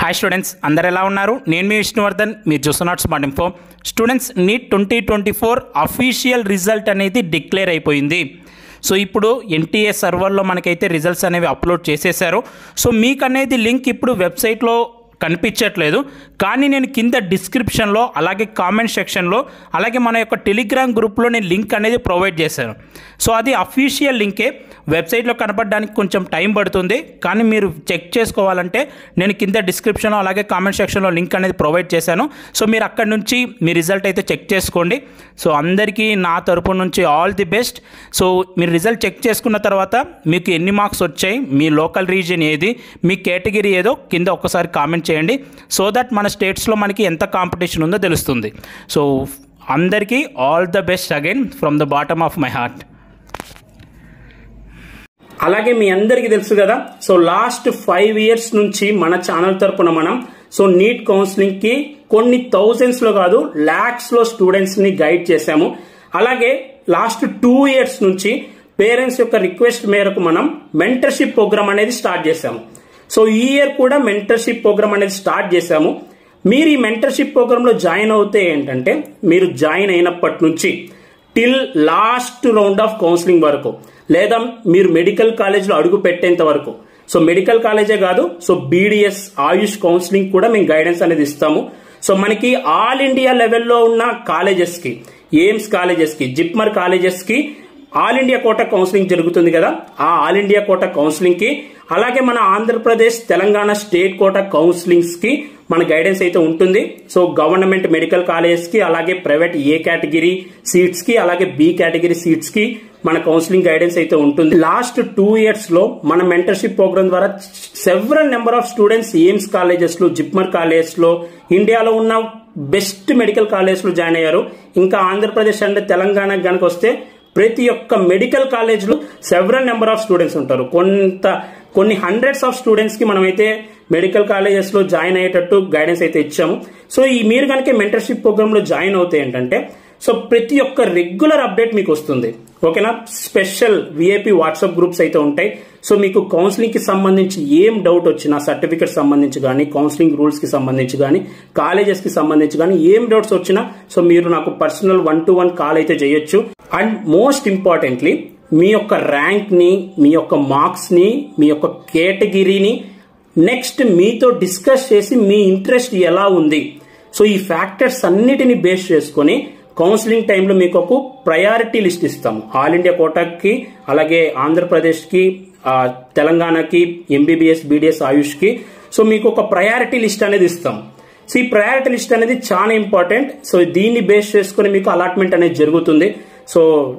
Hi students, అందరు ఎలా ఉన్నారు? నేను మీ విష్ణువర్ధన్, మీరు చూస్తున్నారు smart info. Students, NEET 2024 official result అనేది డిక్లేర్ అయిపోయింది. సో ఇప్పుడు ఎన్టీఏ సర్వర్లో మనకైతే రిజల్ట్స్ అనేవి అప్లోడ్ చేసేసారు. సో మీకు అనేది లింక్ ఇప్పుడు వెబ్సైట్లో కనిపించట్లేదు, కానీ నేను కింద డిస్క్రిప్షన్లో అలాగే కామెంట్ సెక్షన్లో అలాగే మన యొక్క టెలిగ్రామ్ గ్రూప్లో నేను లింక్ అనేది ప్రొవైడ్ చేశాను. సో అది అఫీషియల్ లింకే, వెబ్సైట్లో కనపడడానికి కొంచెం టైం పడుతుంది, కానీ మీరు చెక్ చేసుకోవాలంటే నేను కింద డిస్క్రిప్షన్లో అలాగే కామెంట్ సెక్షన్లో లింక్ అనేది ప్రొవైడ్ చేశాను. సో మీరు అక్కడి నుంచి మీ రిజల్ట్ అయితే చెక్ చేసుకోండి. సో అందరికీ నా తరపు నుంచి ఆల్ ది బెస్ట్. సో మీరు రిజల్ట్ చెక్ చేసుకున్న తర్వాత మీకు ఎన్ని మార్క్స్ వచ్చాయి, మీ లోకల్ రీజియన్ ఏది, మీ కేటగిరీ ఏదో కింద ఒక్కసారి కామెంట్ చేయండి. సో దట్ మన స్టేట్స్లో మనకి ఎంత కాంపిటీషన్ ఉందో తెలుస్తుంది. సో అందరికీ all the best again from the bottom of my heart. అలాగే మీ అందరికీ తెలుసు కదా, సో లాస్ట్ 5 years నుంచి మన ఛానల్ తరపున మనం సో నీట్ కౌన్సిలింగ్ కి కొన్ని థౌజండ్స్ లో కాదు లాక్స్ లో స్టూడెంట్స్ ని గైడ్ చేశాము. అలాగే లాస్ట్ 2 years నుంచి పేరెంట్స్ యొక్క రిక్వెస్ట్ మేరకు మనం మెంటర్షిప్ ప్రోగ్రామ్ అనేది స్టార్ట్ చేశాము. సో ఈ ఇయర్ కూడా మెంటర్షిప్ ప్రోగ్రామ్ అనేది స్టార్ట్ చేశాము. మీరు ఈ మెంటర్షిప్ ప్రోగ్రామ్ లో జాయిన్ అవుతే ఏంటంటే, మీరు జాయిన్ అయినప్పటి నుంచి till last round of counselling వరకు, లేదా మీరు మెడికల్ కాలేజ్లో అడుగు పెట్టేంత వరకు, సో మెడికల్ కాలేజే కాదు, సో బీడీఎస్ ఆయుష్ కౌన్సిలింగ్ కూడా మేము గైడెన్స్ అనేది ఇస్తాము. సో మనకి ఆల్ ఇండియా లెవెల్లో ఉన్న కాలేజెస్ కి, ఎయిమ్స్ కాలేజెస్ కి, జిప్మర్ కాలేజెస్ కి ఆల్ ఇండియా కోటా కౌన్సిలింగ్ జరుగుతుంది కదా, ఆ ఆల్ ఇండియా కోటా కౌన్సిలింగ్ కి, అలాగే మన Andhra Pradesh Telangana state quota counsellings కి మన గైడెన్స్ అయితే ఉంటుంది. సో గవర్నమెంట్ మెడికల్ కాలేజెస్ కి, అలాగే ప్రైవేట్ ఏ కేటగిరీ సీట్స్ కి, అలాగే బి కేటగిరీ సీట్స్ కి మన కౌన్సిలింగ్ గైడెన్స్ అయితే ఉంటుంది. లాస్ట్ 2 years లో మన మెంటర్షిప్ ప్రోగ్రామ్ ద్వారా several number of students AIIMS colleges లో, జిప్మర్ కాలేజెస్ లో, ఇండియాలో ఉన్న బెస్ట్ మెడికల్ కాలేజెస్ లో జాయిన్ అయ్యారు. ఇంకా ఆంధ్రప్రదేశ్ అంటే తెలంగాణ గనక వస్తే ప్రతి ఒక్క మెడికల్ కాలేజ్ లో సెవరల్ నెంబర్ ఆఫ్ స్టూడెంట్స్ ఉంటారు. కొన్ని హండ్రెడ్స్ ఆఫ్ స్టూడెంట్స్ కి మనమైతే మెడికల్ కాలేజెస్ లో జాయిన్ అయ్యేటట్టు గైడెన్స్ అయితే ఇచ్చాము. సో ఈ మీరు కనుక మెంటర్షిప్ ప్రోగ్రామ్ లో జాయిన్ అవుతే ఏంటంటే, సో ప్రతి ఒక్క రెగ్యులర్ అప్డేట్ మీకు వస్తుంది. ఓకేనా? స్పెషల్ విఐపి వాట్సాప్ గ్రూప్స్ అయితే ఉంటాయి. సో మీకు కౌన్సిలింగ్ కి సంబంధించి ఏం డౌట్ వచ్చినా, సర్టిఫికేట్ సంబంధించి కానీ, కౌన్సిలింగ్ రూల్స్ కి సంబంధించి కానీ, కాలేజెస్ కి సంబంధించి కానీ ఏం డౌట్స్ వచ్చినా సో మీరు నాకు పర్సనల్ 1-to-1 కాల్ అయితే చేయొచ్చు. అండ్ మోస్ట్ ఇంపార్టెంట్లీ మీ యొక్క ర్యాంక్ ని, మీ యొక్క మార్క్స్ ని, మీ యొక్క కేటగిరీని నెక్స్ట్ మీతో డిస్కస్ చేసి మీ ఇంట్రెస్ట్ ఎలా ఉంది, సో ఈ ఫ్యాక్టర్స్ అన్నిటిని బేస్ చేసుకుని కౌన్సిలింగ్ టైంలో మీకు ఒక ప్రయారిటీ లిస్ట్ ఇస్తాము. ఆల్ ఇండియా కోటాకి, అలాగే ఆంధ్రప్రదేశ్ కి, తెలంగాణకి, ఎంబీబీఎస్, బీడీఎస్, ఆయుష్ కి, సో మీకు ఒక ప్రయారిటీ లిస్ట్ అనేది ఇస్తాం. సో ఈ ప్రయారిటీ లిస్ట్ అనేది చాలా ఇంపార్టెంట్. సో దీన్ని బేస్ చేసుకుని మీకు అలాట్మెంట్ అనేది జరుగుతుంది. సో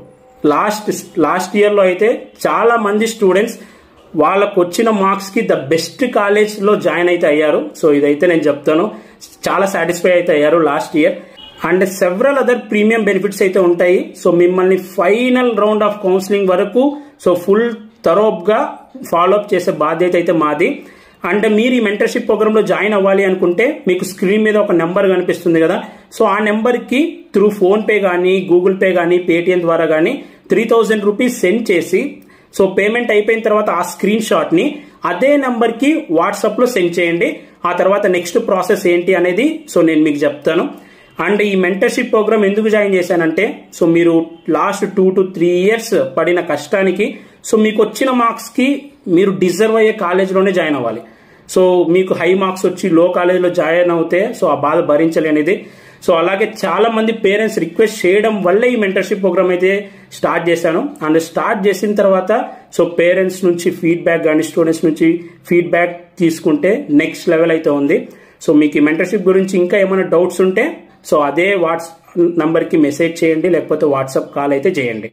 లాస్ట్ ఇయర్ లో అయితే చాలా మంది స్టూడెంట్స్ వాళ్ళకు వచ్చిన మార్క్స్ కి ద బెస్ట్ కాలేజ్ లో జాయిన్ అయితే అయ్యారు. సో ఇదైతే నేను చెప్తాను, చాలా సాటిస్ఫై అయితే అయ్యారు last year. And several other premium benefits అయితే ఉంటాయి. సో మిమ్మల్ని ఫైనల్ రౌండ్ ఆఫ్ కౌన్సిలింగ్ వరకు సో ఫుల్ థరోప్గా ఫాలో అప్ చేసే బాధ్యత అయితే మాది. అండ్ మీరు ఈ మెంటర్షిప్ ప్రోగ్రామ్ లో జాయిన్ అవ్వాలి అనుకుంటే మీకు స్క్రీన్ మీద ఒక నెంబర్ కనిపిస్తుంది కదా, సో ఆ నెంబర్ కి త్రూ ఫోన్ పే కానీ, గూగుల్ పే కానీ, పేటిఎం ద్వారా కానీ 3000 రూపీస్ సెండ్ చేసి, సో పేమెంట్ అయిపోయిన తర్వాత ఆ స్క్రీన్ షాట్ ని అదే నెంబర్ కి వాట్సాప్ లో సెండ్ చేయండి. ఆ తర్వాత నెక్స్ట్ ప్రాసెస్ ఏంటి అనేది సో నేను మీకు చెప్తాను. అండ్ ఈ మెంటర్షిప్ ప్రోగ్రామ్ ఎందుకు జాయిన్ చేశానంటే, సో మీరు లాస్ట్ 2 to 3 years పడిన కష్టానికి సో మీకు వచ్చిన మార్క్స్ కి మీరు డిజర్వ్ అయ్యే కాలేజ్లోనే జాయిన్ అవ్వాలి. సో మీకు హై మార్క్స్ వచ్చి లో కాలేజ్లో జాయిన్ అవుతే సో ఆ బాధ భరించలేనిది. సో అలాగే చాలా మంది పేరెంట్స్ రిక్వెస్ట్ చేయడం వల్లే ఈ మెంటర్షిప్ ప్రోగ్రామ్ అయితే స్టార్ట్ చేశాను. అండ్ స్టార్ట్ చేసిన తర్వాత సో పేరెంట్స్ నుంచి ఫీడ్బ్యాక్ కానీ, స్టూడెంట్స్ నుంచి ఫీడ్బ్యాక్ తీసుకుంటే నెక్స్ట్ లెవెల్ అయితే ఉంది. సో మీకు ఈ మెంటర్షిప్ గురించి ఇంకా ఏమైనా డౌట్స్ ఉంటే సో అదే వాట్సాప్ నంబర్కి మెసేజ్ చేయండి, లేకపోతే వాట్సాప్ కాల్ అయితే చేయండి.